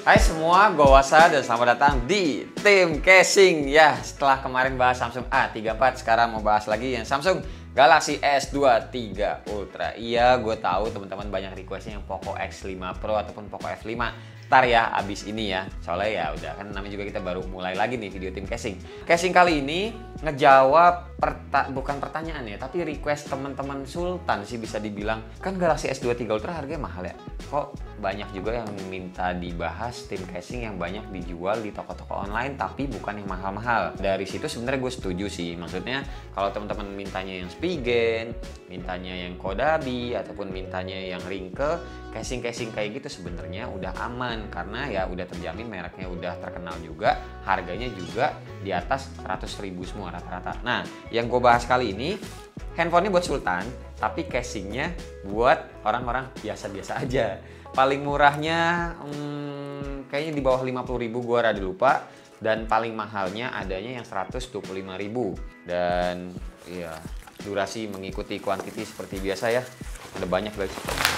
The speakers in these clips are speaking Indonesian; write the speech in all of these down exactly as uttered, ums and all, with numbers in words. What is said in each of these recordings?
Hai semua, gue Wasa dan selamat datang di Tim Casing. Ya, setelah kemarin bahas Samsung A tiga puluh empat, sekarang mau bahas lagi yang Samsung Galaxy S dua puluh tiga Ultra. Iya, gue tahu teman-teman banyak requestnya yang Poco X lima Pro ataupun Poco F lima. Ntar ya, abis ini ya. Soalnya ya udah kan namanya juga kita baru mulai lagi nih video Tim Casing. Casing kali ini ngejawab perta bukan pertanyaan ya, tapi request teman-teman Sultan sih bisa dibilang. Kan Galaxy S dua puluh tiga Ultra harganya mahal ya. Kok banyak juga yang minta dibahas tim casing yang banyak dijual di toko-toko online tapi bukan yang mahal-mahal. Dari situ sebenarnya gue setuju sih. Maksudnya kalau teman-teman mintanya yang Spigen, mintanya yang Kodabi ataupun mintanya yang Ringke, casing-casing kayak gitu sebenarnya udah aman karena ya udah terjamin mereknya udah terkenal juga, harganya juga di atas seratus ribu semua rata-rata. Nah, yang gue bahas kali ini handphonenya buat Sultan, tapi casingnya buat orang-orang biasa-biasa aja. Paling murahnya hmm, kayaknya di bawah lima puluh ribu, gue rada lupa. Dan paling mahalnya adanya yang seratus dua puluh lima ribu. Dan ya durasi mengikuti kuantiti seperti biasa ya. Udah banyak guys.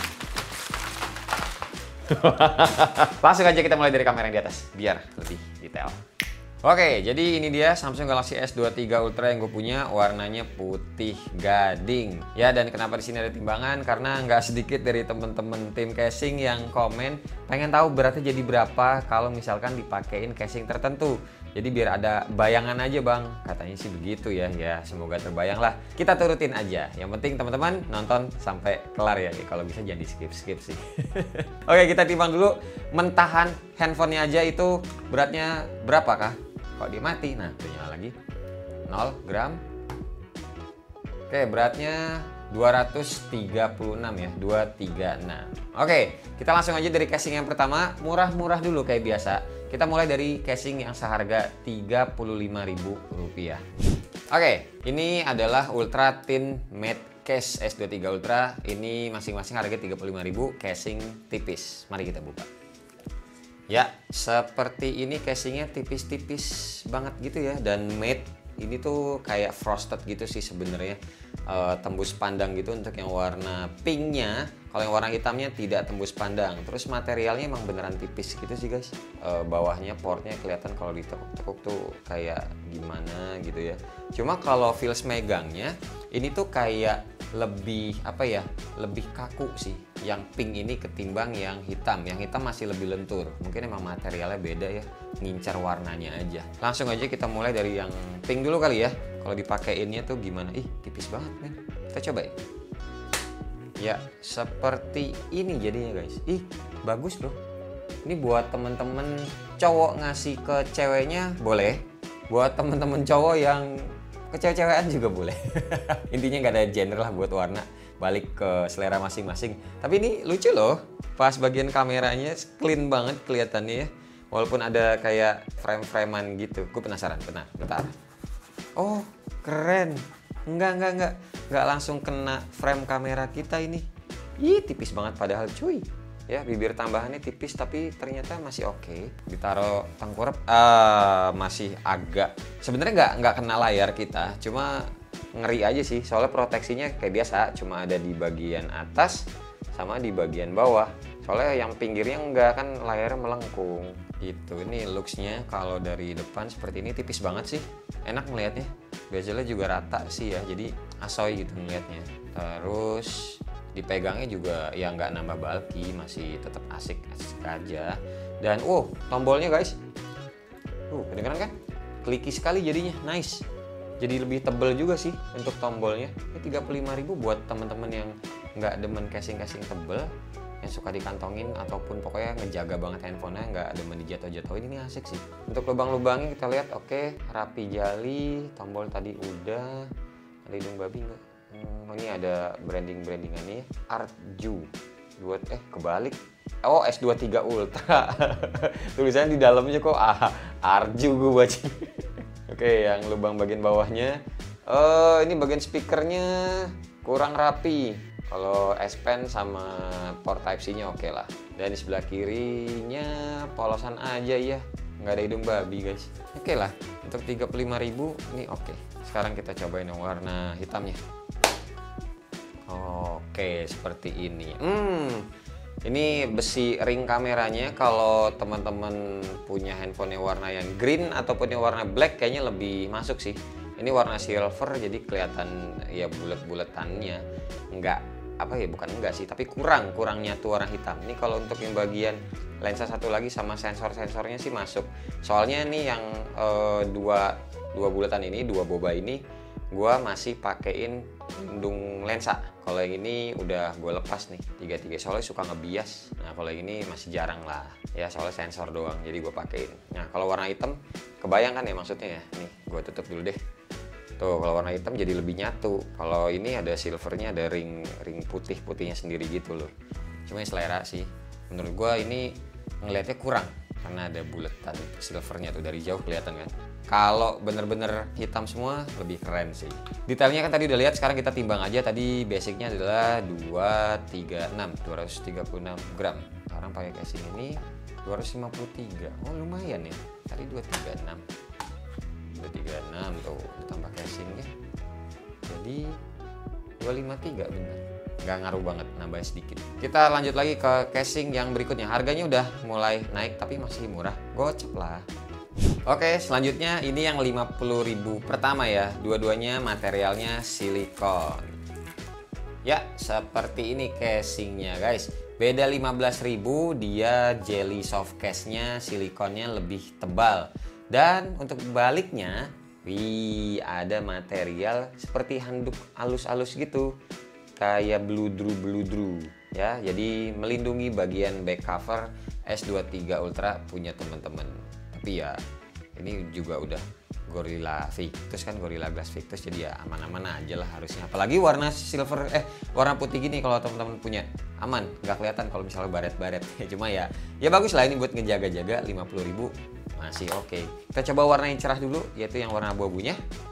Langsung aja kita mulai dari kamera yang di atas biar lebih detail. Oke, jadi ini dia Samsung Galaxy S dua puluh tiga Ultra yang gue punya, warnanya putih gading. Ya, dan kenapa di sini ada timbangan? Karena nggak sedikit dari temen-temen tim casing yang komen pengen tahu beratnya jadi berapa kalau misalkan dipakein casing tertentu. Jadi biar ada bayangan aja bang, katanya sih begitu ya. Ya semoga terbayang lah. Kita turutin aja. Yang penting teman-teman nonton sampai kelar ya. Kalau bisa jangan di skip-skip sih. Oke, kita timbang dulu. Mentahan handphonenya aja itu beratnya berapa kah? Kok dia mati? Nah, udah nyala lagi. nol gram. Oke, beratnya dua ratus tiga puluh enam ya, dua ratus tiga puluh enam. Oke, kita langsung aja dari casing yang pertama. Murah-murah dulu kayak biasa. Kita mulai dari casing yang seharga tiga puluh lima ribu rupiah. Oke, ini adalah Ultra Thin Matte Case S dua puluh tiga Ultra. Ini masing-masing harga tiga puluh lima ribu, casing tipis. Mari kita buka. Ya, seperti ini casingnya tipis-tipis banget gitu ya, dan matte ini tuh kayak frosted gitu sih sebenarnya, e, tembus pandang gitu untuk yang warna pinknya. Kalau yang warna hitamnya tidak tembus pandang. Terus materialnya emang beneran tipis gitu sih guys. E, bawahnya portnya kelihatan kalau ditekuk-tekuk tuh kayak gimana gitu ya. Cuma kalau feels megangnya ini tuh kayak lebih apa ya, lebih kaku sih yang pink ini ketimbang yang hitam. Yang hitam masih lebih lentur, mungkin emang materialnya beda ya, ngincar warnanya aja. Langsung aja kita mulai dari yang pink dulu kali ya. Kalau dipakeinnya tuh gimana? Ih, tipis banget men. Kita coba ya. Ya seperti ini jadinya guys. Ih, bagus loh. Ini buat temen-temen cowok ngasih ke ceweknya boleh, buat temen-temen cowok yang kecewek-cewekan juga boleh. Intinya nggak ada gender lah buat warna, balik ke selera masing-masing. Tapi ini lucu loh, pas bagian kameranya clean banget kelihatannya ya. Walaupun ada kayak frame-framean gitu. Gue penasaran, benar, bentar. Oh keren, enggak enggak enggak enggak langsung kena frame kamera kita ini. Ih tipis banget padahal cuy. Ya bibir tambahannya tipis tapi ternyata masih oke. Okay. Ditaruh tengkurap uh, masih agak sebenarnya nggak nggak kena layar kita, cuma ngeri aja sih soalnya proteksinya kayak biasa cuma ada di bagian atas sama di bagian bawah. Soalnya yang pinggirnya enggak, kan layarnya melengkung gitu. Ini looksnya kalau dari depan seperti ini tipis banget sih, enak ngelihatnya. Bezelnya juga rata sih ya, jadi asoy gitu ngelihatnya. Terus dipegangnya juga ya nggak nambah bulky, masih tetap asik asik aja. Dan oh tombolnya guys, uh kedengeran kan, kliki sekali jadinya, nice. Jadi lebih tebel juga sih untuk tombolnya. Ini tiga puluh lima ribu buat teman-teman yang nggak demen casing-casing tebel, yang suka dikantongin ataupun pokoknya ngejaga banget handphonenya, nggak demen dijatuh-jatuhin, ini asik sih. Untuk lubang-lubangnya kita lihat oke, okay, rapi jali. Tombol tadi udah. Ada hidung babi nggak? Hmm, ini ada branding-brandingannya ya. Arju dua eh kebalik. Oh S dua puluh tiga Ultra. Tulisannya di dalamnya kok ah, Arju gue baca. Oke, yang lubang bagian bawahnya. Oh, ini bagian speakernya kurang rapi. Kalau S Pen sama port Type C-nya oke lah. Dan di sebelah kirinya polosan aja ya. Nggak ada hidung babi guys. Oke lah, untuk tiga puluh lima ribu ini oke. Sekarang kita cobain yang warna hitamnya. Oke, seperti ini. Hmm, Ini besi ring kameranya, kalau teman-teman punya handphonenya warna yang green ataupun yang warna black kayaknya lebih masuk sih. Ini warna silver jadi kelihatan ya bulat-bulatannya. Enggak apa ya, bukan enggak sih, tapi kurang kurang nyatu warna hitam. Ini kalau untuk yang bagian lensa satu lagi sama sensor-sensornya sih masuk. Soalnya nih yang eh, dua dua bulatan ini, dua boba ini gua masih pakein pelindung lensa. Kalau yang ini udah gue lepas nih tiga-tiga, soalnya suka ngebias. Nah kalau yang ini masih jarang lah ya, soalnya sensor doang jadi gue pakein. Nah kalau warna hitam kebayang kan ya maksudnya ya. Nih gue tutup dulu deh. Tuh kalau warna hitam jadi lebih nyatu. Kalau ini ada silvernya, ada ring ring putih putihnya sendiri gitu loh. Cuma selera sih. Menurut gue ini ngelihatnya kurang karena ada bulatan silvernya tuh, dari jauh kelihatan kan. Kalau bener-bener hitam semua lebih keren sih. Detailnya kan tadi udah lihat, sekarang kita timbang aja. Tadi basicnya adalah dua tiga enam, dua ratus tiga puluh enam gram. Sekarang pakai casing ini dua ratus lima puluh tiga. Oh lumayan ya. Tadi dua tiga enam. dua tiga enam tuh ditambah casingnya. Jadi dua lima tiga bener. Nggak ngaruh banget, nambah sedikit. Kita lanjut lagi ke casing yang berikutnya. Harganya udah mulai naik tapi masih murah. Gocap lah. Oke, selanjutnya ini yang lima puluh ribu pertama ya. Dua-duanya materialnya silikon. Ya, seperti ini casingnya guys. Beda lima belas ribu, dia jelly soft case-nya silikonnya lebih tebal. Dan untuk baliknya, wih, ada material seperti handuk halus-halus gitu. Kayak bludru-bludru ya. Jadi melindungi bagian back cover S dua puluh tiga Ultra punya teman-teman. Tapi ya ini juga udah Gorilla Victus kan, Gorilla Glass Victus, jadi ya aman-aman aja lah harusnya. Apalagi warna silver eh warna putih gini, kalau teman-teman punya aman, nggak kelihatan kalau misalnya baret-baret. Cuma ya ya bagus lah, ini buat ngejaga-jaga. Lima puluh ribu masih oke. Okay. Kita coba warna yang cerah dulu, yaitu yang warna abu-abunya.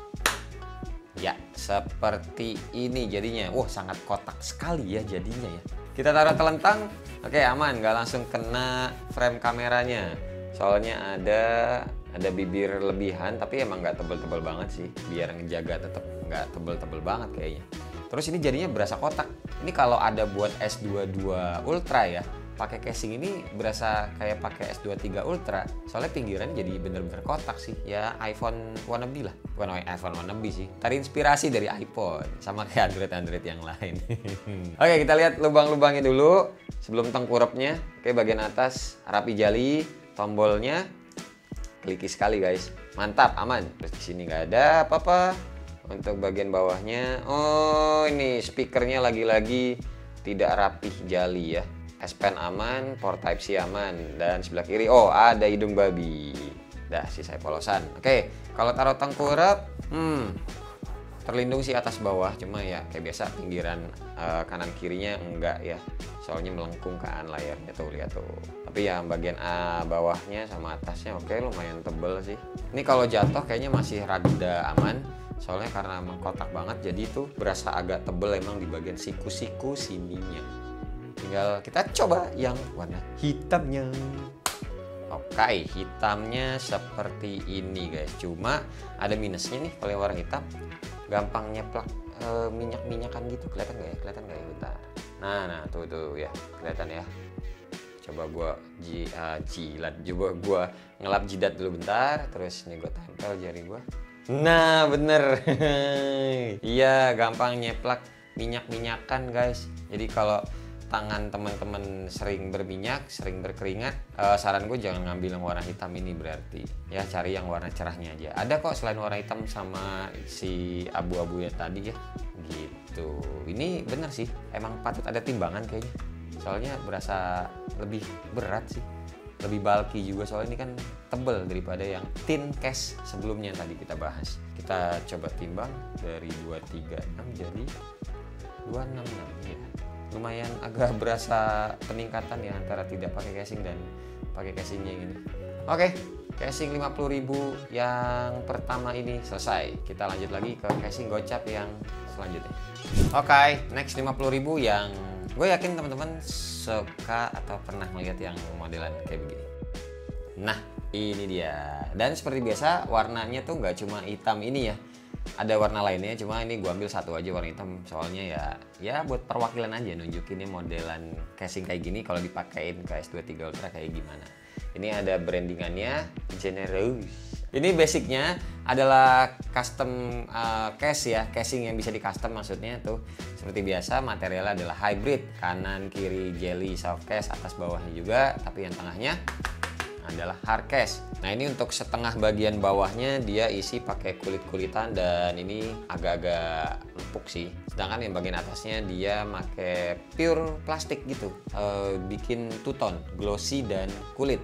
Ya seperti ini jadinya. Wah sangat kotak sekali ya jadinya ya. Kita taruh telentang, oke aman, nggak langsung kena frame kameranya. Soalnya ada ada bibir lebihan, tapi emang nggak tebel-tebel banget sih, biar ngejaga tetap nggak tebel-tebel banget kayaknya. Terus ini jadinya berasa kotak. Ini kalau ada buat S dua puluh dua Ultra ya, pakai casing ini berasa kayak pakai S dua puluh tiga Ultra. Soalnya pinggirannya jadi bener-bener kotak sih. Ya iPhone wannabe lah, bukan iPhone wannabe sih. Terinspirasi dari iPhone, sama kayak Android-Android yang lain. Oke, kita lihat lubang-lubangnya dulu sebelum tengkurapnya. Oke, bagian atas rapi jali. Tombolnya kliki sekali guys, mantap, aman. Terus di sini nggak ada apa-apa. Untuk bagian bawahnya, oh ini speakernya lagi-lagi tidak rapih jali ya. S Pen aman, port Type C aman, dan sebelah kiri oh ada hidung babi. Dah sisa polosan. Oke, kalau taruh tengkurap, hmm terlindung sih atas bawah, cuma ya kayak biasa pinggiran uh, kanan kirinya enggak ya, soalnya melengkung kan layarnya tuh, lihat tuh. Tapi ya bagian uh, bawahnya sama atasnya oke, lumayan tebel sih. Ini kalau jatuh kayaknya masih rada aman, soalnya karena mengkotak banget jadi tuh berasa agak tebel emang di bagian siku-siku sininya. Tinggal kita coba yang warna hitamnya. Oke, hitamnya seperti ini guys, cuma ada minusnya nih kalau yang warna hitam. Gampang nyeplak e, minyak-minyakan gitu, kelihatan nggak ya? Kelihatan nggak ya? Bentar. Nah, nah tuh tuh ya, kelihatan ya. Coba gua ji, uh, jilat, coba gua ngelap jidat dulu bentar, terus nih gua tempel jari gua. Nah, bener. Iya, gampang nyeplak minyak-minyakan guys. Jadi kalau tangan teman-teman sering berminyak, sering berkeringat, uh, saran gue jangan ngambil yang warna hitam ini berarti. Ya cari yang warna cerahnya aja. Ada kok selain warna hitam sama si abu-abu ya tadi ya. Gitu. Ini bener sih, emang patut ada timbangan kayaknya. Soalnya berasa lebih berat sih. Lebih bulky juga, soalnya ini kan tebel daripada yang tin case sebelumnya yang tadi kita bahas. Kita coba timbang dari dua tiga enam jadi dua enam enam ya. Lumayan agak berasa peningkatan ya antara tidak pakai casing dan pakai casingnya yang ini. Oke, casing lima puluh ribu yang pertama ini selesai. Kita lanjut lagi ke casing gocap yang selanjutnya. Oke, next lima puluh ribu yang gue yakin teman-teman suka atau pernah melihat yang modelan kayak begini. Nah, ini dia. Dan seperti biasa warnanya tuh nggak cuma hitam ini ya. ada warna lainnya, cuma ini gua ambil satu aja warna hitam soalnya ya ya buat perwakilan aja, nunjukinnya modelan casing kayak gini kalau dipakein ke S dua puluh tiga Ultra kayak gimana. Ini ada brandingannya Generous. Ini basicnya adalah custom uh, case ya, casing yang bisa di custom, maksudnya tuh seperti biasa materialnya adalah hybrid, kanan kiri jelly soft case, atas bawahnya juga, tapi yang tengahnya adalah hard case. Nah ini untuk setengah bagian bawahnya dia isi pakai kulit-kulitan dan ini agak-agak empuk sih. Sedangkan yang bagian atasnya dia pakai pure plastik gitu, e, bikin two tone, glossy dan kulit.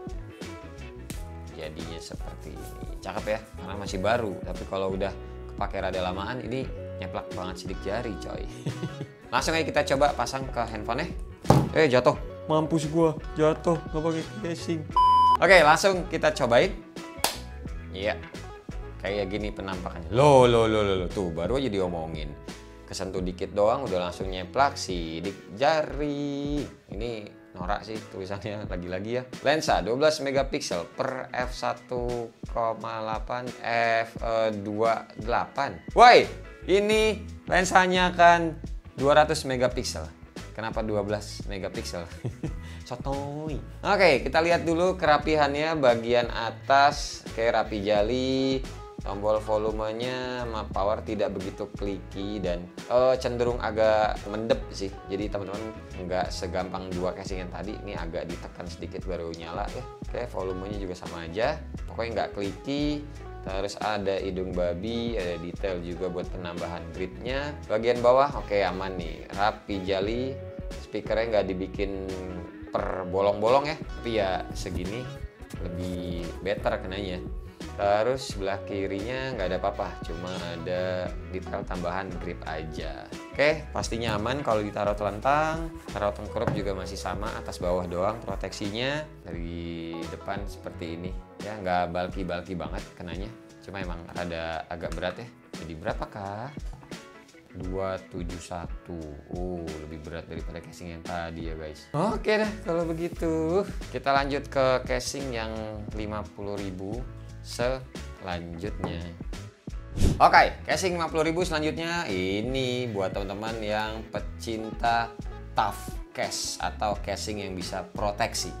Jadinya seperti ini. Cakep ya, karena masih baru. Tapi kalau udah kepake rada lamaan ini nyeplak banget sidik jari coy. Langsung aja kita coba pasang ke handphonenya. Eh jatuh. Mampus gua, jatuh nggak pakai casing. Oke, langsung kita cobain. Iya, kayak gini penampakannya. Loh, loh, loh, loh, tuh baru aja diomongin. Kesentuh dikit doang udah langsung nyeplak sidik jari. Ini norak sih tulisannya lagi-lagi ya. Lensa dua belas megapiksel per f satu koma delapan f dua puluh delapan. Woi, ini lensanya kan dua ratus megapiksel. Kenapa dua belas megapiksel? Sotoy. Oke, kita lihat dulu kerapihannya bagian atas kayak rapi jali. Tombol volumenya sama power tidak begitu kliki dan uh, cenderung agak mendep sih. Jadi teman-teman nggak segampang dua casing yang tadi. Ini agak ditekan sedikit baru nyala ya. Oke, volumenya juga sama aja. Pokoknya nggak kliki. Terus ada hidung babi, ada detail juga buat penambahan gridnya. Bagian bawah oke aman nih, rapi jali. Speakernya nggak dibikin per bolong-bolong ya, tapi ya segini lebih better kenanya. Terus sebelah kirinya nggak ada apa-apa, cuma ada detail tambahan grip aja. Oke, pastinya aman kalau ditaruh telentang. Taruh tengkorak juga masih sama, atas bawah doang proteksinya. Dari depan seperti ini ya, nggak bulky-bulky banget kenanya, cuma emang rada agak berat ya. Jadi berapakah? dua tujuh satu. Oh, lebih berat daripada casing yang tadi ya guys. Oke dah kalau begitu. Kita lanjut ke casing yang lima puluh ribu selanjutnya. Oke, casing lima puluh ribu selanjutnya ini buat teman-teman yang pecinta tough case atau casing yang bisa proteksi.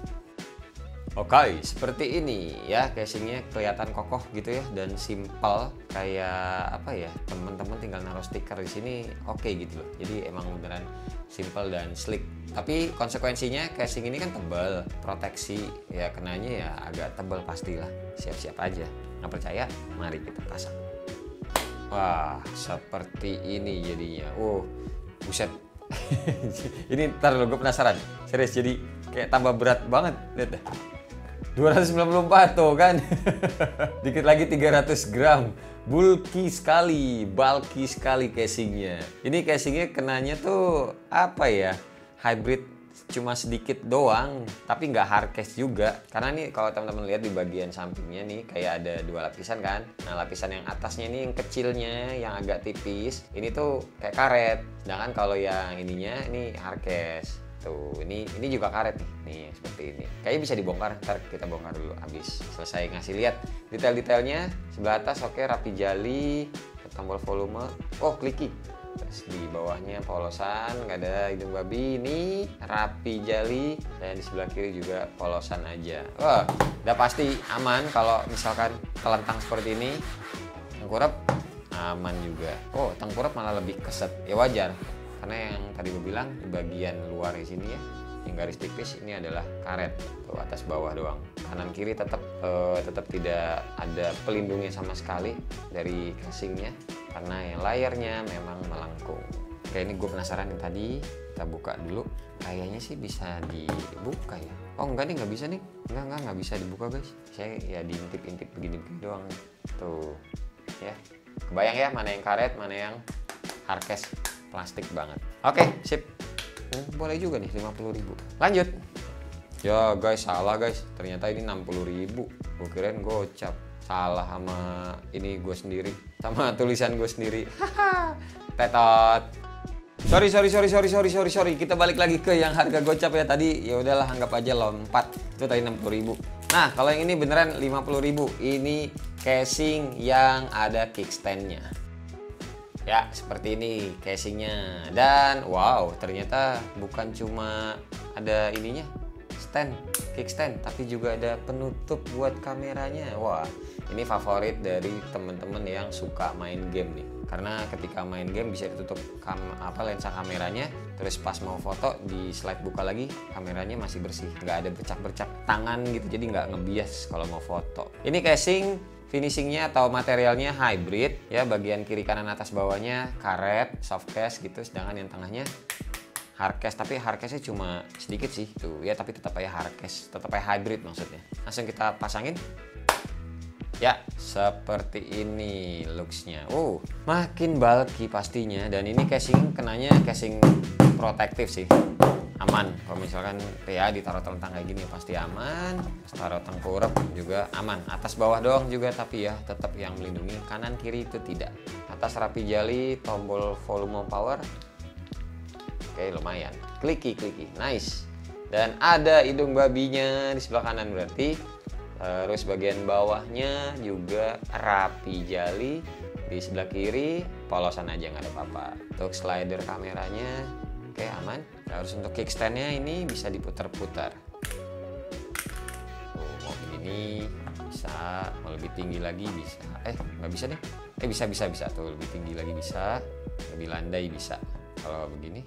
Oke, seperti ini ya, casingnya kelihatan kokoh gitu ya dan simple, kayak apa ya, teman-teman tinggal naruh stiker di sini oke gitu loh. Jadi emang beneran simple dan slick. Tapi konsekuensinya casing ini kan tebal, proteksi ya, kenanya ya agak tebal pastilah. Siap-siap aja. Nggak percaya? Mari kita pasang. Wah, seperti ini jadinya. Oh, buset. Ini ntar lo, gue penasaran. Serius, jadi kayak tambah berat banget. Lihat deh. dua ratus sembilan puluh empat tuh kan. Dikit lagi tiga ratus gram. Bulky sekali, bulky sekali casingnya. Ini casingnya kenanya tuh apa ya, hybrid, cuma sedikit doang, tapi nggak hard case juga. Karena nih kalau teman-teman lihat di bagian sampingnya nih kayak ada dua lapisan kan. Nah lapisan yang atasnya ini yang kecilnya, yang agak tipis, ini tuh kayak karet. Sedangkan kalau yang ininya ini hard case. Tuh, ini ini juga karet nih, nih seperti ini. Kayaknya bisa dibongkar, ntar kita bongkar dulu habis selesai ngasih lihat detail-detailnya. Sebelah atas oke, rapi jali, tombol volume, oh kliki. Terus di bawahnya polosan, nggak ada hidung babi, ini rapi jali, dan di sebelah kiri juga polosan aja. Wah, udah pasti aman kalau misalkan telentang seperti ini. Tengkurap aman juga. Oh, tengkurap malah lebih keset, ya wajar. Karena yang tadi gue bilang di bagian luar di sini ya, yang garis tipis ini adalah karet, tuh atas bawah doang. Kanan kiri tetap uh, tetap tidak ada pelindungnya sama sekali dari casingnya, karena yang layarnya memang melengkung. Oke, ini gue penasaran yang tadi, kita buka dulu. Kayaknya sih bisa dibuka ya. Oh enggak nih, nggak bisa nih, enggak enggak nggak bisa dibuka guys. Saya ya diintip-intip begini-begini doang. Tuh ya, kebayang ya mana yang karet, mana yang hard case. Plastik banget. Oke, sip. Hmm, boleh juga nih lima puluh ribu. Lanjut. Ya guys, salah guys. Ternyata ini enam puluh ribu. Gue kirain gocap. Salah sama ini gue sendiri. Sama tulisan gue sendiri. Haha. Tetot. Sorry, sorry, sorry, sorry, sorry, sorry, sorry. Kita balik lagi ke yang harga gocap ya tadi. Ya udahlah, anggap aja lompat. Itu tadi enam puluh ribu. Nah, kalau yang ini beneran lima puluh ribu. Ini casing yang ada kickstandnya. Ya, seperti ini casingnya. Dan wow, ternyata bukan cuma ada ininya, stand, kickstand, tapi juga ada penutup buat kameranya. Wah, ini favorit dari temen-temen yang suka main game nih. Karena ketika main game bisa ditutup kam apa lensa kameranya, terus pas mau foto di slide buka lagi kameranya masih bersih, nggak ada bercak-bercak tangan gitu, jadi nggak ngebias kalau mau foto. Ini casing finishingnya atau materialnya hybrid ya, bagian kiri kanan atas bawahnya karet soft case gitu, sedangkan yang tengahnya hard case, tapi hard case nya cuma sedikit sih tuh ya, tapi tetap aja hard case, tetap aja hybrid maksudnya. Langsung kita pasangin. Ya, seperti ini looksnya. Oh, makin bulky pastinya. Dan ini casing kenanya casing protektif sih. Aman. Kalau misalkan ya ditaruh telentang kayak gini pasti aman. Taruh tengkurap juga aman. Atas bawah doang juga, tapi ya tetap yang melindungi. Kanan kiri itu tidak. Atas rapi jali, tombol volume power. Oke, lumayan. Kliki kliki. Nice. Dan ada hidung babinya di sebelah kanan berarti. Terus bagian bawahnya juga rapi jali, di sebelah kiri polosan aja nggak ada apa-apa. Untuk slider kameranya oke aman. Terus untuk kickstandnya ini bisa diputar-putar. Oh, mau begini bisa, mau lebih tinggi lagi bisa. Eh nggak bisa deh. Eh bisa bisa bisa tuh, lebih tinggi lagi bisa, lebih landai bisa. Kalau begini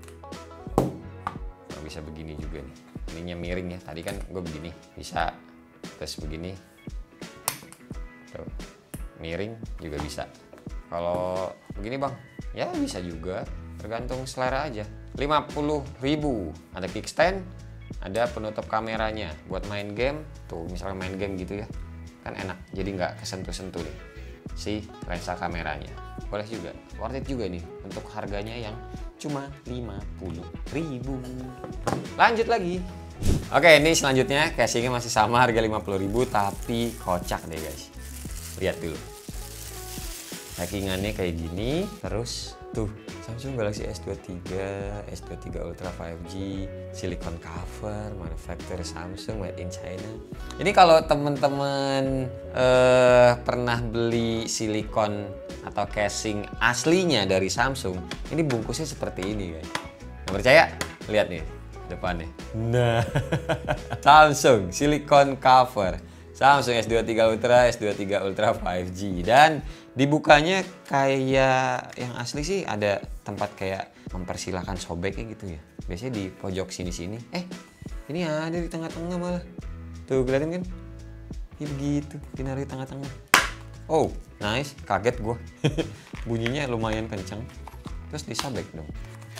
nggak bisa begini juga nih. Ininya miring ya. Tadi kan gue begini bisa. Terus begini tuh, miring juga bisa. Kalau begini bang ya bisa juga, tergantung selera aja. Lima puluh ribu. Ada kickstand, ada penutup kameranya buat main game tuh, misalnya main game gitu ya kan enak, jadi nggak kesentuh-sentuh deh si lensa kameranya. Boleh juga, worth it juga nih untuk harganya yang cuma lima puluh ribu. Lanjut lagi. Oke, ini selanjutnya casingnya masih sama harga lima puluh ribu, tapi kocak deh guys. Lihat dulu. Packingannya kayak gini, terus tuh Samsung Galaxy S dua puluh tiga, S dua puluh tiga Ultra lima G, silicone cover, manufacturer Samsung, made in China. Ini kalau temen-temen eh, pernah beli silikon atau casing aslinya dari Samsung, ini bungkusnya seperti ini guys. Nggak percaya? Lihat nih depannya. Nah, Samsung silicone cover, Samsung S dua puluh tiga Ultra, S dua puluh tiga Ultra lima G, dan dibukanya kayak yang asli sih ada tempat kayak mempersilahkan sobeknya gitu ya. Biasanya di pojok sini-sini. Eh, ini ada di tengah-tengah malah. Tuh kelihatan kan? Ini begitu, dinaruh di tengah-tengah. Oh, nice, kaget gua. Bunyinya lumayan kencang. Terus disabek dong.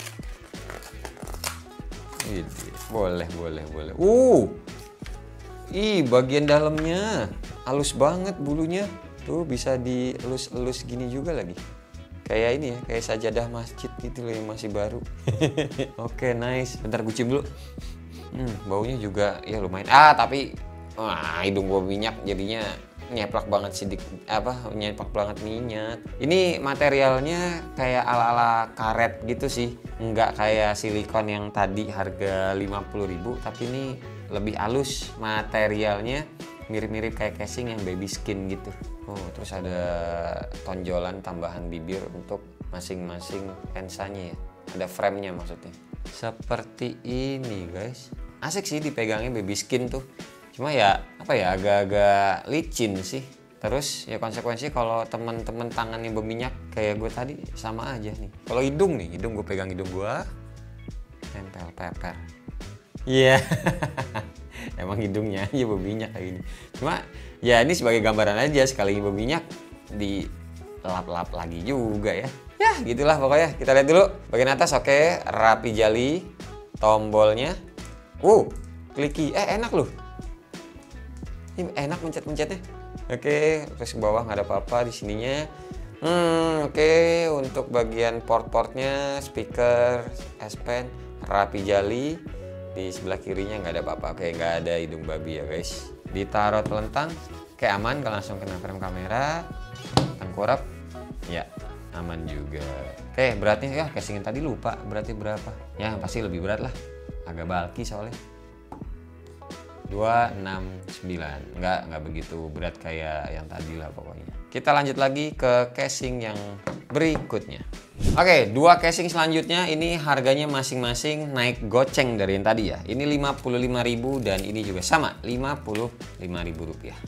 Ini boleh, boleh, boleh. Uh, ih, bagian dalamnya halus banget bulunya. Tuh bisa dielus-elus gini juga lagi. Kayak ini ya, kayak sajadah masjid gitu loh yang masih baru. Oke, nice. Bentar gue cium dulu. Hmm, baunya juga ya lumayan. Ah, tapi wah, hidung gue minyak jadinya nyeplak banget sidik apa nyeplak banget minyak. Ini materialnya kayak ala-ala karet gitu sih, nggak kayak silikon yang tadi harga lima puluh ribu, tapi ini lebih halus materialnya, mirip-mirip kayak casing yang baby skin gitu. Oh, terus ada tonjolan tambahan bibir untuk masing-masing lensanya ya, ada framenya maksudnya. Seperti ini guys, asik sih dipegangnya baby skin tuh. Cuma ya apa ya agak-agak licin sih. Terus ya konsekuensi kalau teman-teman tangannya berminyak kayak gue tadi sama aja nih. Kalau hidung nih, hidung gue pegang hidung gue, tempel peper. Iya, yeah. Emang hidungnya aja berminyak kayak gini. Cuma ya ini sebagai gambaran aja, sekali berminyak dilap-lap lagi juga ya. Ya gitulah pokoknya. Kita lihat dulu bagian atas. Oke, rapi jali, tombolnya. Uh, kliki. Eh enak loh. Ini enak mencet-mencetnya. Oke, terus ke bawah nggak ada apa-apa di sininya. Hmm, oke, untuk bagian port-portnya, speaker, S Pen, rapi jali. Di sebelah kirinya nggak ada apa-apa. Oke, nggak ada hidung babi ya guys. Ditaruh telentang, kayak aman kalau langsung kena frame kamera. Tengkurap, ya aman juga. Oke, beratnya ya casingin tadi lupa beratnya berapa. Ya pasti lebih berat lah. Agak bulky soalnya. dua enam sembilan. Nggak, nggak begitu berat kayak yang tadi lah pokoknya. Kita lanjut lagi ke casing yang berikutnya. Oke, dua casing selanjutnya ini harganya masing-masing naik goceng dari yang tadi ya. Ini lima puluh lima ribu dan ini juga sama lima puluh lima ribu rupiah.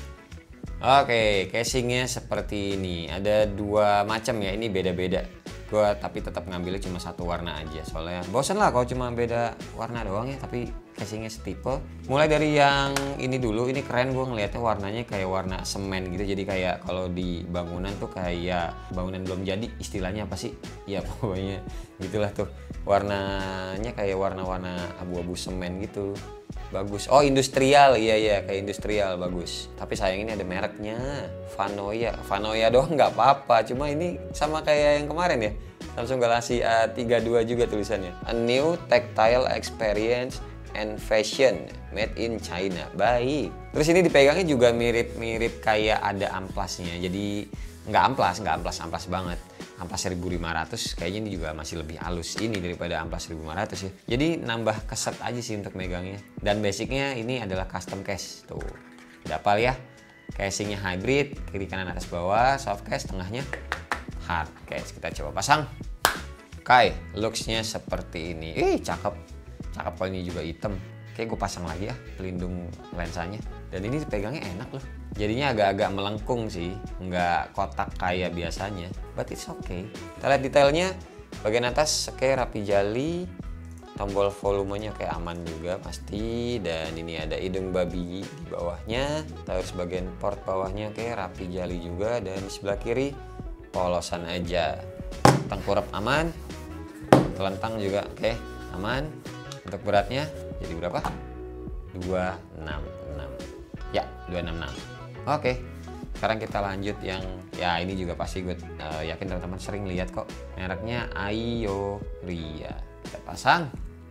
Oke, casingnya seperti ini. Ada dua macam ya, ini beda-beda. Gua tapi tetap ngambilnya cuma satu warna aja, soalnya bosan lah kalau cuma beda warna doang ya. Tapi casingnya setipe. Mulai dari yang ini dulu, ini keren, gue ngelihatnya warnanya kayak warna semen gitu. Jadi kayak kalau di bangunan tuh kayak bangunan belum jadi, istilahnya apa sih? Ya pokoknya gitulah tuh. Warnanya kayak warna-warna abu-abu semen gitu. Bagus. Oh, industrial. Iya iya, kayak industrial, bagus. Tapi sayang ini ada mereknya, Vanoia. Vanoia doang nggak apa-apa. Cuma ini sama kayak yang kemarin ya, Samsung Galaxy A tiga puluh dua juga tulisannya. A new tactile experience and fashion made in China. Baik. Terus ini dipegangnya juga mirip-mirip kayak ada amplasnya. Jadi nggak amplas, nggak amplas-amplas banget. Amplas seribu lima ratus kayaknya ini juga masih lebih halus ini daripada amplas seribu lima ratus ya. Jadi nambah keset aja sih untuk megangnya. Dan basicnya ini adalah custom case. Tuh, dapal ya. Casingnya hybrid, kiri kanan atas bawah, soft case, tengahnya hard case. Kita coba pasang. Oke, looksnya seperti ini. Ih, cakep. Cakep kalau ini juga hitam. Kayak gue pasang lagi ya pelindung lensanya. Dan ini pegangnya enak loh. Jadinya agak-agak melengkung sih, nggak kotak kayak biasanya. But it's okay. Kita lihat detailnya. Bagian atas kayak rapi jali. Tombol volumenya kayak aman juga pasti. Dan ini ada hidung babi di bawahnya. Terus bagian port bawahnya kayak rapi jali juga. Dan di sebelah kiri polosan aja. Tengkurap aman. Telentang juga oke, aman. Untuk beratnya jadi berapa? dua enam enam. Ya, dua enam enam. Oke. Sekarang kita lanjut yang ya ini juga pasti gue uh, yakin teman-teman sering lihat kok. Mereknya Aioria. Kita pasang.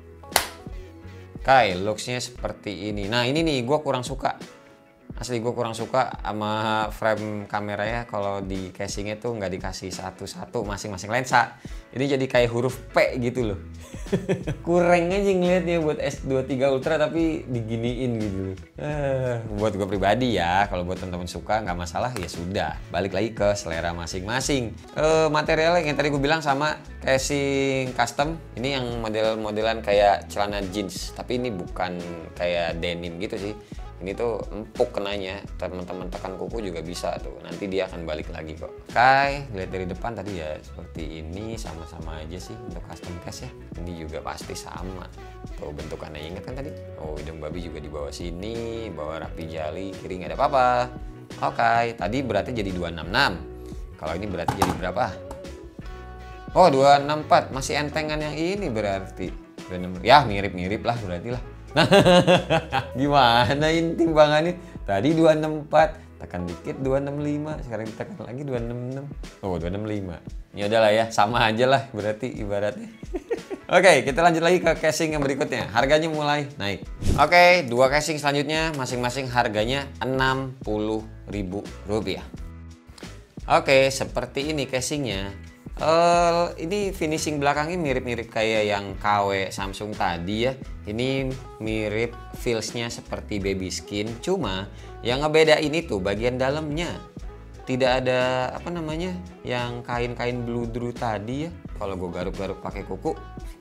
Oke, looksnya seperti ini. Nah, ini nih gue kurang suka. Asli gue kurang suka sama frame kameranya kalau di casingnya tuh nggak dikasih satu-satu masing-masing lensa. Ini jadi kayak huruf P gitu loh. Kurang aja ngeliatnya buat S dua puluh tiga Ultra tapi diginiin gitu loh. Uh, buat gue pribadi ya, kalau buat teman-teman suka nggak masalah ya sudah. Balik lagi ke selera masing-masing. Uh, materialnya yang tadi gue bilang sama casing custom. Ini yang model-modelan kayak celana jeans, tapi ini bukan kayak denim gitu sih. Ini tuh empuk kenanya, teman-teman tekan kuku juga bisa tuh, nanti dia akan balik lagi kok. Oke, lihat dari depan tadi ya seperti ini, sama-sama aja sih untuk custom case ya. Ini juga pasti sama. Tuh bentukannya ingat kan tadi? Oh, hidung babi juga di bawah sini, bawah rapi jali, kiri nggak ada apa-apa. Oke, tadi beratnya jadi dua enam enam. Kalau ini beratnya jadi berapa? Oh, dua enam empat, masih entengan yang ini berarti. Ya mirip-mirip lah berarti lah. Nah, gimana ini timbangannya? Tadi dua enam empat, tekan dikit dua enam lima, sekarang ditekan lagi dua enam enam. Oh, dua enam lima. Ya udahlah ya, sama aja lah berarti ibaratnya. Oke, kita lanjut lagi ke casing yang berikutnya. Harganya mulai naik. Oke, dua casing selanjutnya masing-masing harganya enam puluh ribu rupiah. Oke, seperti ini casingnya. Uh, ini finishing belakangnya mirip-mirip kayak yang K W Samsung tadi ya. Ini mirip feelsnya seperti baby skin, cuma yang ngebedain itu bagian dalamnya. Tidak ada apa namanya yang kain-kain bludru tadi ya. Kalau gue garuk-garuk pakai kuku,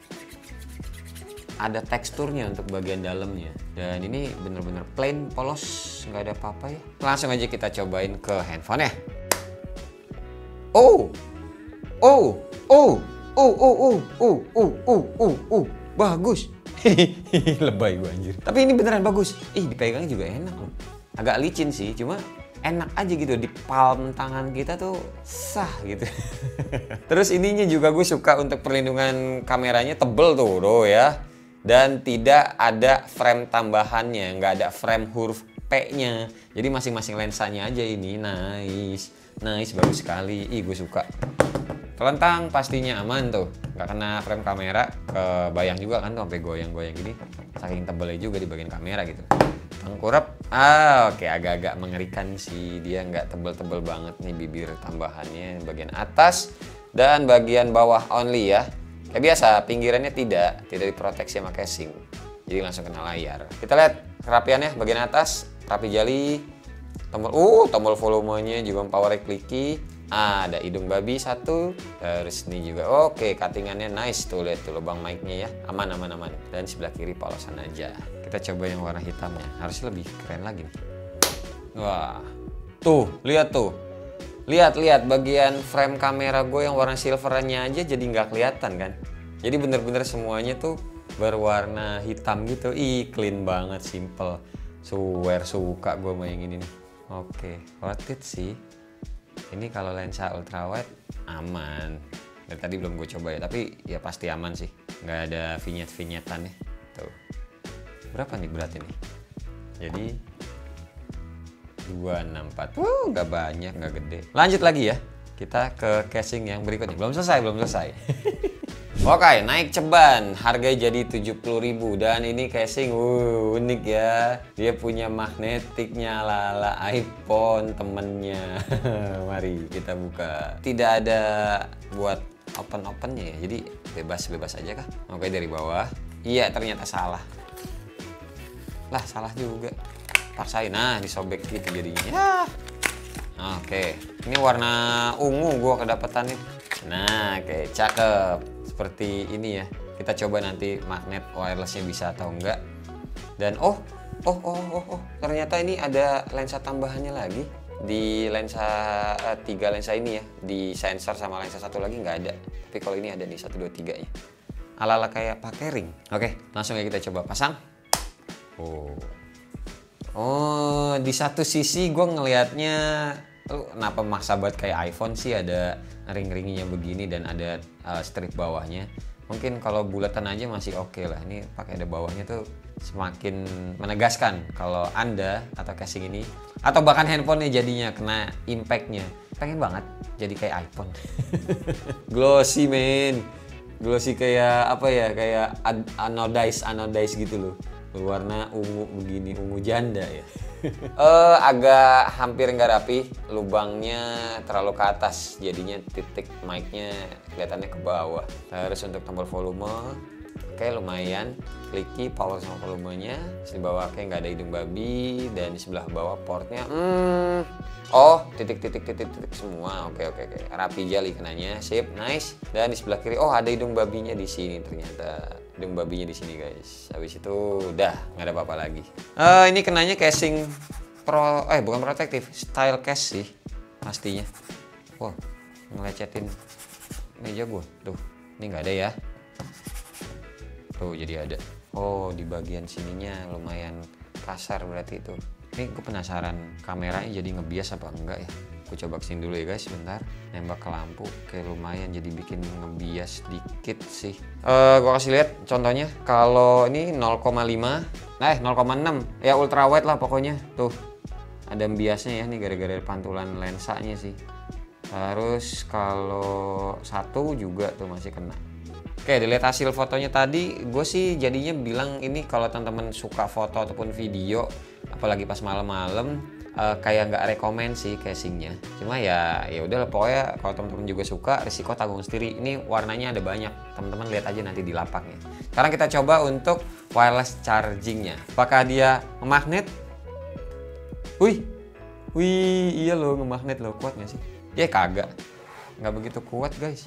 ada teksturnya untuk bagian dalamnya. Dan ini bener-bener plain, polos, nggak ada apa-apa ya. Langsung aja kita cobain ke handphone ya. Oh. Oh, oh, oh, oh, oh, oh, oh, oh, oh, oh, bagus. Lebay gue anjir. Tapi ini beneran bagus. Ih, dipegangnya juga enak loh. Agak licin sih, cuma enak aja gitu di palm tangan kita tuh sah gitu. Terus ininya juga gue suka untuk perlindungan kameranya tebel tuh, bro ya. Dan tidak ada frame tambahannya, nggak ada frame huruf P-nya. Jadi masing-masing lensanya aja ini nice, nice, bagus sekali. Ih, gue suka. Telentang pastinya aman tuh, nggak kena frame kamera, kebayang juga kan tuh sampai goyang-goyang gini, saking tebelnya juga di bagian kamera gitu. Tengkurap, ah oke, agak-agak mengerikan sih, dia nggak tebel-tebel banget nih bibir tambahannya bagian atas dan bagian bawah only ya. Kayak biasa, pinggirannya tidak, tidak diproteksi sama casing. jadi langsung kena layar. Kita lihat kerapiannya bagian atas, rapi jali, tombol uh tombol volumenya juga power clicky. Ah, ada hidung babi satu, terus ini juga oke, cuttingannya nice tuh, lihat tuh lubang mic-nya ya, aman aman aman. Dan sebelah kiri polosan aja. Kita coba yang warna hitamnya, harusnya lebih keren lagi nih. Wah, tuh lihat tuh, lihat lihat bagian frame kamera gue yang warna silvernya aja jadi nggak kelihatan kan. Jadi bener-bener semuanya tuh berwarna hitam gitu. Ih, clean banget, simple. Swear suka gue main ini nih. Oke, worth it sih. Ini kalau lensa ultra wide aman. Dari tadi belum gue coba ya, tapi ya pasti aman sih. Nggak ada vignette-vignettan nih. Tuh. Berapa nih berat ini? Jadi dua enam empat. Wuh, nggak banyak, nggak gede. Lanjut lagi ya. Kita ke casing yang berikutnya. Belum selesai, belum selesai. Oke, naik ceban, harganya jadi tujuh puluh ribu dan ini casing uh, unik ya. Dia punya magnetiknya ala-ala iPhone temennya. Mari kita buka. Tidak ada buat open-opennya ya, jadi bebas-bebas aja kah? Oke, dari bawah. Iya, ternyata salah. Lah, salah juga. Paksain, nah disobek gitu jadinya. Ya. Oke, ini warna ungu gua kedapetannya. Nah, oke, cakep. Seperti ini ya, kita coba nanti magnet wirelessnya bisa atau enggak. Dan oh oh oh oh, oh. ternyata ini ada lensa tambahannya lagi di lensa eh, tiga lensa ini ya, di sensor sama lensa satu lagi nggak ada, tapi kalau ini ada nih satu dua tiga ya, ala ala kayak pakai ring. Oke, langsung ya kita coba pasang. Oh oh di satu sisi gue ngelihatnya lu kenapa maksa banget kayak iPhone sih, ada ring-ringnya begini dan ada uh, strip bawahnya. Mungkin kalau bulatan aja masih oke okay lah. Ini pakai ada bawahnya tuh semakin menegaskan kalau Anda atau casing ini atau bahkan handphonenya jadinya kena impactnya. Pengen banget jadi kayak iPhone. Glossy men, glossy kayak apa ya, kayak anodize anodize gitu loh, berwarna ungu begini, ungu janda ya. uh, agak hampir nggak rapi, lubangnya terlalu ke atas, jadinya titik mic-nya kelihatannya ke bawah. Terus untuk tombol volume, oke lumayan, clicky, power sama volumenya. Di bawah kayak nggak ada hidung babi, dan di sebelah bawah portnya, hmm, oh titik-titik-titik-titik semua, oke oke oke, rapi jali kenanya, sip, nice. Dan di sebelah kiri, oh ada hidung babinya di sini ternyata. Hidung babinya di sini guys. Habis itu udah nggak ada apa-apa lagi. Uh, ini kenanya casing pro, eh bukan protektif, style case sih pastinya. Wah, ngelecetin meja gua. Tuh, ini nggak ada ya. Tuh jadi ada. Oh di bagian sininya lumayan kasar berarti itu. Ini gue penasaran kameranya jadi ngebias apa enggak ya. Gue coba kesini dulu ya guys, sebentar. Nembak ke lampu, kayak lumayan jadi bikin ngebias dikit sih. Uh, gue kasih lihat contohnya. Kalau ini nol koma lima, eh nol koma enam, ya ultra wide lah pokoknya. Tuh ada biasnya ya, nih gara-gara pantulan lensanya sih. Terus kalau satu juga tuh masih kena. Oke, dilihat hasil fotonya tadi, gue sih jadinya bilang ini kalau teman-teman suka foto ataupun video, apalagi pas malam-malam, uh, kayak nggak rekomen sih casingnya. Cuma ya ya udah pokoknya kalau teman-teman juga suka, risiko tanggung sendiri. Ini warnanya ada banyak, teman-teman lihat aja nanti di lapaknya. Sekarang kita coba untuk wireless chargingnya. Apakah dia ngemagnet? Wih, wih, iya loh ngemagnet loh, kuat nggak sih? Ya kagak, nggak begitu kuat guys.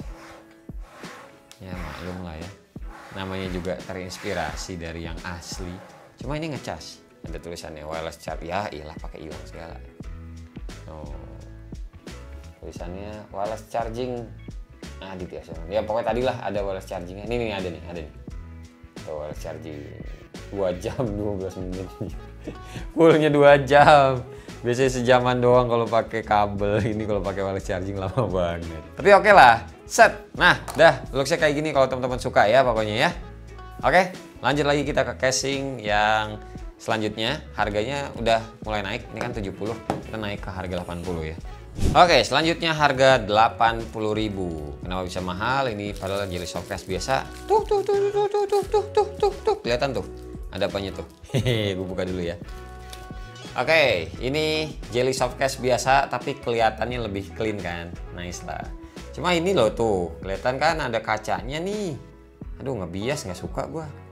Ya maklum lah ya, namanya juga terinspirasi dari yang asli. Cuma ini ngecas, ada tulisannya wireless charge, ya iyalah pakai ilang segala. Oh, tulisannya wireless charging. Nah di biasa, ya pokoknya tadi lah ada wireless chargingnya. Ini nih ada nih, ada nih. Oh, wireless charging dua jam dua belas menit. Fullnya dua jam. Biasanya sejaman doang kalau pakai kabel. Ini kalau pakai wireless charging lama banget. Tapi oke okay lah. Set. Nah, dah looksnya kayak gini kalau teman-teman suka ya pokoknya ya. Oke, lanjut lagi kita ke casing yang selanjutnya. Harganya udah mulai naik. Ini kan tujuh puluh, kita naik ke harga delapan puluh ya. Oke, selanjutnya harga delapan puluh ribu. Kenapa bisa mahal? Ini padahal Jelly Softcase biasa. Tuh tuh tuh tuh tuh tuh tuh tuh tuh tuh. Kelihatan tuh. Ada apanya tuh? Hehe, gue buka dulu ya. Oke, ini Jelly Softcase biasa tapi kelihatannya lebih clean kan. Nice lah. Cuma ini loh tuh, kelihatan kan ada kacanya nih. Aduh ngebias, nggak suka gua.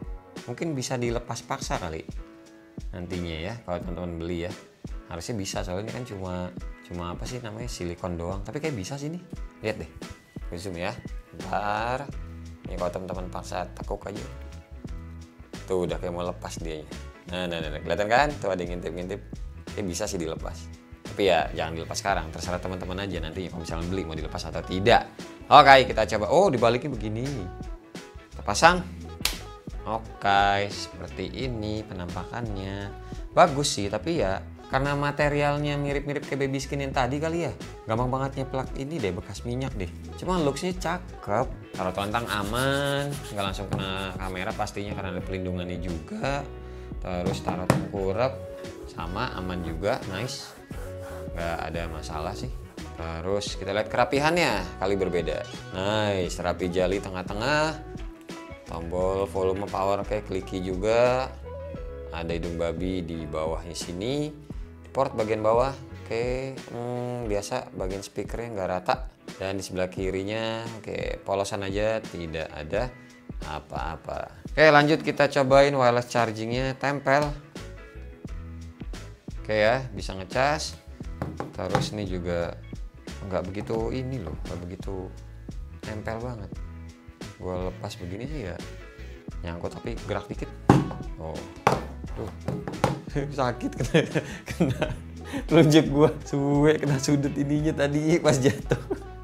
mungkin bisa dilepas paksa kali nantinya ya kalau teman-teman beli ya. Harusnya bisa, soalnya ini kan cuma cuma apa sih namanya, silikon doang, tapi kayak bisa sih nih. Lihat deh, gue zoom ya, bentar. Ini kalau teman-teman paksa tekuk aja tuh udah kayak mau lepas dianya. Nah, nah, nah, kelihatan kan tuh ada yang ngintip-ngintip. Kayak bisa sih dilepas, tapi ya jangan dilepas sekarang, terserah teman-teman aja nanti kalau misalnya beli mau dilepas atau tidak. Oke, kita coba. Oh, dibaliknya begini, kita pasang. Oke, seperti ini penampakannya. Bagus sih, tapi ya karena materialnya mirip-mirip kayak baby skin yang tadi kali ya, gampang banget nyeplak ini deh, bekas minyak deh. Cuma looksnya cakep, taruh telentang aman, nggak langsung kena kamera pastinya karena ada pelindungannya juga. Terus taruh tengkurap sama aman juga, nice, nggak ada masalah sih. Terus kita lihat kerapihannya, kali berbeda. Nice, rapi jali tengah-tengah, tombol volume power kayak kliki juga. Ada hidung babi di bawahnya sini. Port bagian bawah, oke, hmm, biasa bagian speakernya nggak rata. Dan di sebelah kirinya, oke, polosan aja, tidak ada apa-apa. Oke, lanjut kita cobain wireless chargingnya, tempel. Oke ya, bisa ngecas. Terus ini juga nggak begitu ini loh, nggak begitu tempel banget. Gue lepas begini sih ya, nyangkut tapi gerak dikit. Oh, tuh. Sakit kena kena telunjuk gua, suwe kena sudut ininya tadi pas jatuh.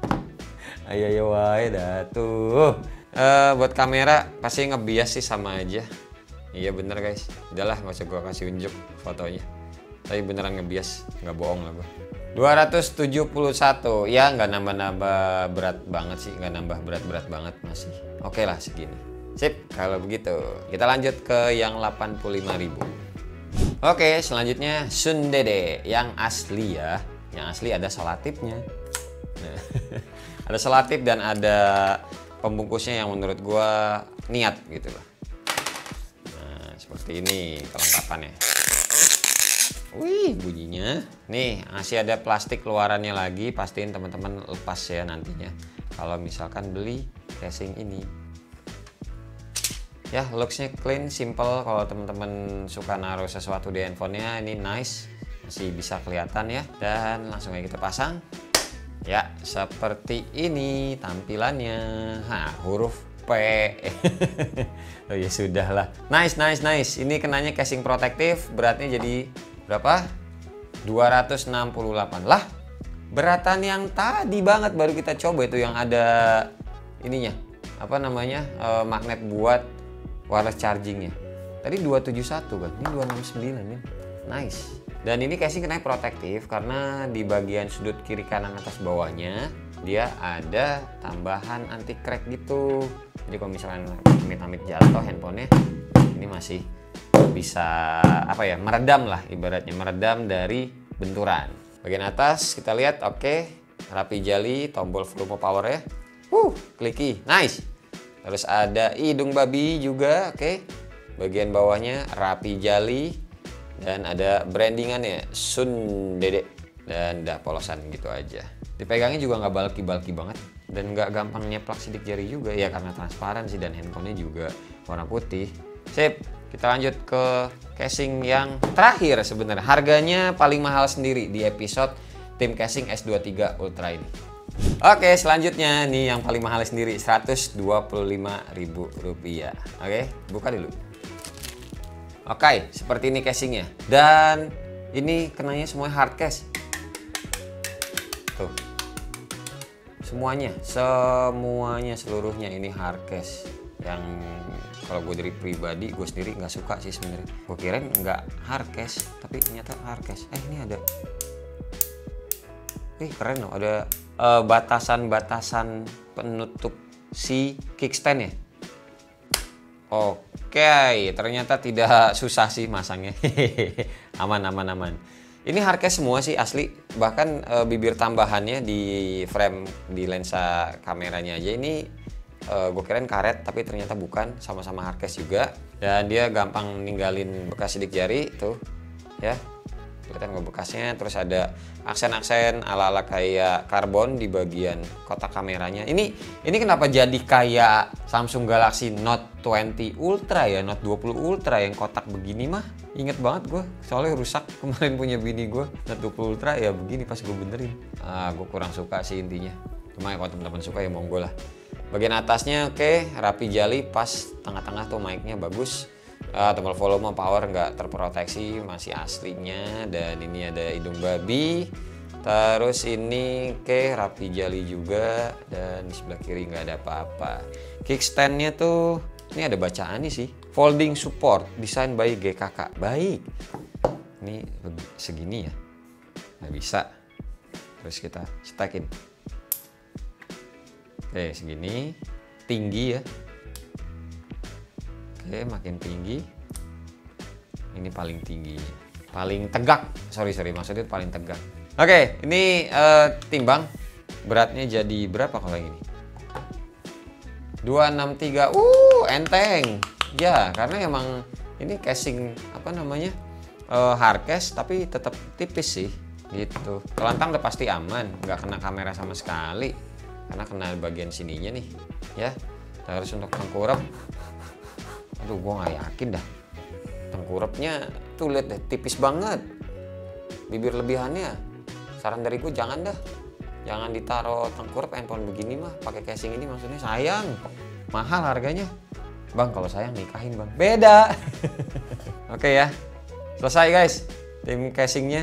Ayo ayo wae dah tuh. Uh, buat kamera pasti ngebias sih sama aja. Iya bener guys, udahlah nggak usah gua kasih unjuk fotonya. Tapi beneran ngebias, nggak bohong lah gua. dua ratus tujuh puluh satu, ya nggak nambah-nambah berat banget sih, nggak nambah berat-berat banget masih. Oke lah segini. Sip, kalau begitu kita lanjut ke yang delapan puluh lima ribu. Oke, selanjutnya Sundede yang asli ya. Yang asli ada selotipnya. Nah, ada selotip dan ada pembungkusnya yang menurut gua niat gitu loh. Nah, seperti ini kelengkapannya. Wih, bunyinya. Nih, masih ada plastik luarannya lagi. Pastiin teman-teman lepas ya nantinya. Kalau misalkan beli casing ini. Ya, looksnya clean, simple. Kalau teman-teman suka naruh sesuatu di handphonenya, ini nice, masih bisa kelihatan ya. Dan langsung aja kita pasang. Ya, seperti ini tampilannya. Nah, huruf P. Oh ya sudah lah. Nice, nice, nice. Ini kenanya casing protektif. Beratnya jadi berapa? dua ratus enam puluh delapan. Lah, beratan yang tadi banget baru kita coba itu yang ada ininya. Apa namanya? E, magnet buat wireless chargingnya. Tadi dua tujuh satu kan, ini dua enam sembilan ya. Nice. Dan ini casing kena protektif karena di bagian sudut kiri kanan atas bawahnya dia ada tambahan anti crack gitu. Jadi kalau misalnya amit-amit jatuh handphonenya, ini masih bisa apa ya, meredam lah ibaratnya, meredam dari benturan. Bagian atas kita lihat oke, okay. Rapi jali, tombol volume power ya. Wuh, kliki, nice. Terus ada hidung babi juga, oke. Okay. Bagian bawahnya rapi jali dan ada brandingannya Sundede dan dah polosan gitu aja. Dipegangnya juga nggak bulky-bulky banget dan nggak gampang nyeplak sidik jari juga ya karena transparan sih dan handphonenya juga warna putih. Sip, kita lanjut ke casing yang terakhir sebenarnya. Harganya paling mahal sendiri di episode tim casing S dua puluh tiga Ultra ini. Oke, selanjutnya nih yang paling mahal sendiri seratus dua puluh lima ribu rupiah. Oke, buka dulu. Oke, seperti ini casingnya. Dan ini kenanya semuanya hard case. Tuh. Semuanya, semuanya seluruhnya ini hard case. Yang kalau gue dari pribadi, gue sendiri nggak suka sih sebenarnya. Gue kirain nggak hard case, tapi ternyata hard case. Eh, ini ada. Ih, keren loh, ada batasan-batasan uh, penutup si kickstand ya. Oke, ternyata tidak susah sih masangnya. Aman, aman, aman. Ini hardcase semua sih asli. Bahkan e, bibir tambahannya di frame di lensa kameranya aja ini e, gue kirain karet, tapi ternyata bukan. Sama-sama hardcase juga. Dan dia gampang ninggalin bekas sidik jari tuh, ya. kelihatan nggak bekasnya. Terus ada aksen-aksen ala-ala kayak karbon di bagian kotak kameranya. Ini ini kenapa jadi kayak Samsung Galaxy Note dua puluh Ultra ya, Note dua puluh Ultra yang kotak begini mah. Ingat banget gue, soalnya rusak kemarin punya bini gue Note dua puluh Ultra ya begini pas gue benerin. Ah, gue kurang suka sih intinya. Cuma ya kalau teman-teman suka ya monggo lah. Bagian atasnya oke, okay, rapi jali, pas tengah-tengah tuh mic-nya bagus. Uh, tombol volume power nggak terproteksi, masih aslinya. Dan ini ada hidung babi. Terus ini oke, okay, rapi jali juga. Dan di sebelah kiri nggak ada apa-apa. Kickstand-nya tuh ini ada bacaannya sih. Folding support, design by G K K. Baik. Ini segini ya, nggak bisa. Terus kita stackin. Oke, segini, tinggi ya. Oke, makin tinggi. Ini paling tinggi, paling tegak. Sorry sorry, maksudnya paling tegak. Oke, ini uh, timbang. Beratnya jadi berapa kalau yang ini? dua enam tiga. Uh, enteng. Ya, karena emang ini casing apa namanya? Uh, hardcase tapi tetap tipis sih, gitu. Kelantang udah pasti aman, nggak kena kamera sama sekali. Karena kena bagian sininya nih ya. Terus untuk tengkurap, aduh gue nggak yakin dah tengkurapnya tuh, lihat deh tipis banget. Bibir lebihannya, saran dari gue jangan dah, jangan ditaruh tengkurap handphone begini mah pakai casing ini, maksudnya sayang, mahal harganya bang. Kalau sayang nikahin bang, beda. Oke ya, selesai guys tim casingnya.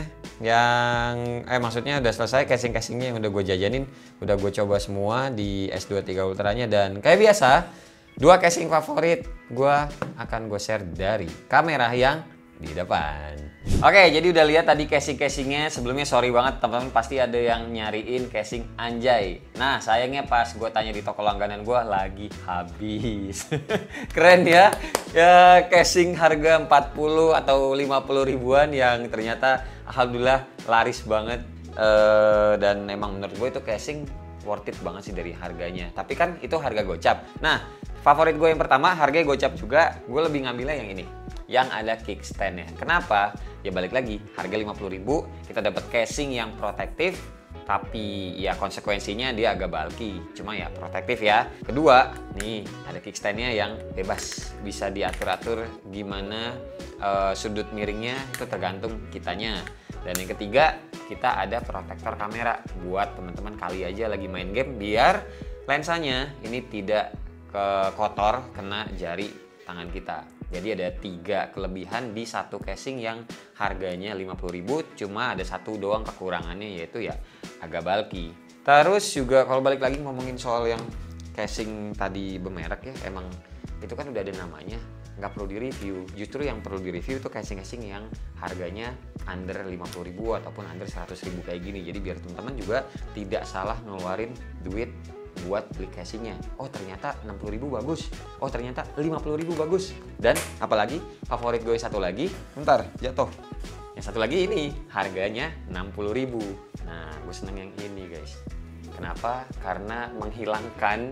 Yang eh maksudnya udah selesai casing-casingnya yang udah gue jajanin, udah gue coba semua di S dua puluh tiga Ultranya. Dan kayak biasa, dua casing favorit gue akan gue share dari kamera yang di depan. Oke, jadi udah lihat tadi casing-casingnya. Sebelumnya sorry banget teman-teman, pasti ada yang nyariin casing anjay. Nah sayangnya pas gue tanya di toko langganan gue lagi habis. Keren ya, ya casing harga empat puluh atau lima puluh ribuan yang ternyata alhamdulillah laris banget. Uh, dan emang menurut gue itu casing worth it banget sih dari harganya. Tapi kan itu harga gocap. Nah favorit gue yang pertama harganya gocap juga, gue lebih ngambilnya yang ini, yang ada kickstand-nya. Kenapa? Ya balik lagi, harga lima puluh ribu kita dapat casing yang protektif, tapi ya konsekuensinya dia agak bulky, cuma ya protektif ya. Kedua, nih ada kickstand-nya yang bebas, bisa diatur-atur gimana uh, sudut miringnya, itu tergantung kitanya. Dan yang ketiga, kita ada protektor kamera buat teman-teman kali aja lagi main game, biar lensanya ini tidak ke kotor kena jari tangan kita. Jadi ada tiga kelebihan di satu casing yang harganya lima puluh ribu, cuma ada satu doang kekurangannya, yaitu ya agak bulky. Terus juga kalau balik lagi ngomongin soal yang casing tadi bermerek ya, emang itu kan udah ada namanya, nggak perlu direview. Justru yang perlu direview itu casing-casing yang harganya under lima puluh ribu ataupun under seratus ribu kayak gini. Jadi biar teman-teman juga tidak salah ngeluarin duit buat beli casingnya. Oh ternyata enam puluh ribu bagus, oh ternyata lima puluh ribu bagus. Dan apalagi favorit gue satu lagi, bentar jatuh, yang satu lagi ini harganya enam puluh ribu. Nah gue seneng yang ini guys. Kenapa? Karena menghilangkan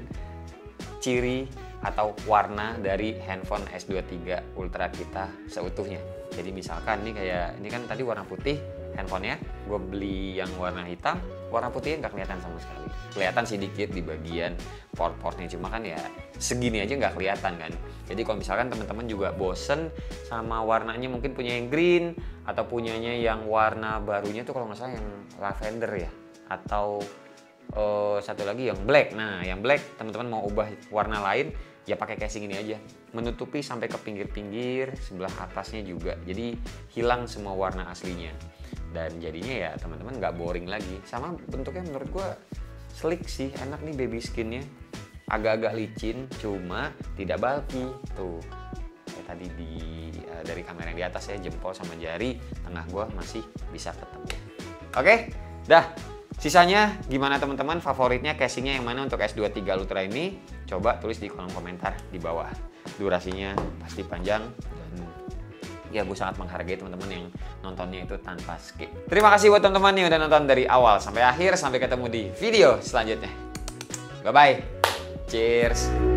ciri atau warna dari handphone S dua puluh tiga Ultra kita seutuhnya. Jadi misalkan nih kayak ini kan tadi warna putih handphonenya, gue beli yang warna hitam, warna putihnya nggak kelihatan sama sekali. Kelihatan sih dikit di bagian port-portnya, cuma kan ya segini aja nggak kelihatan kan. Jadi kalau misalkan teman-teman juga bosen sama warnanya, mungkin punya yang green atau punyanya yang warna barunya tuh kalau nggak salah yang lavender ya, atau uh, satu lagi yang black. Nah yang black teman-teman mau ubah warna lain, ya pakai casing ini aja, menutupi sampai ke pinggir-pinggir, sebelah atasnya juga, jadi hilang semua warna aslinya. Dan jadinya ya teman-teman nggak boring lagi. Sama bentuknya menurut gue sleek sih, enak nih baby skinnya, agak-agak licin cuma tidak bulky tuh. Kayak tadi di uh, dari kamera yang di atas ya, jempol sama jari tengah gue masih bisa ketemu. Oke, dah. Sisanya gimana teman-teman, favoritnya casingnya yang mana untuk S dua puluh tiga Ultra ini? Coba tulis di kolom komentar di bawah. Durasinya pasti panjang dan ya gue sangat menghargai teman-teman yang nontonnya itu tanpa skip. Terima kasih buat teman-teman yang udah nonton dari awal sampai akhir. Sampai ketemu di video selanjutnya. Bye bye. Cheers.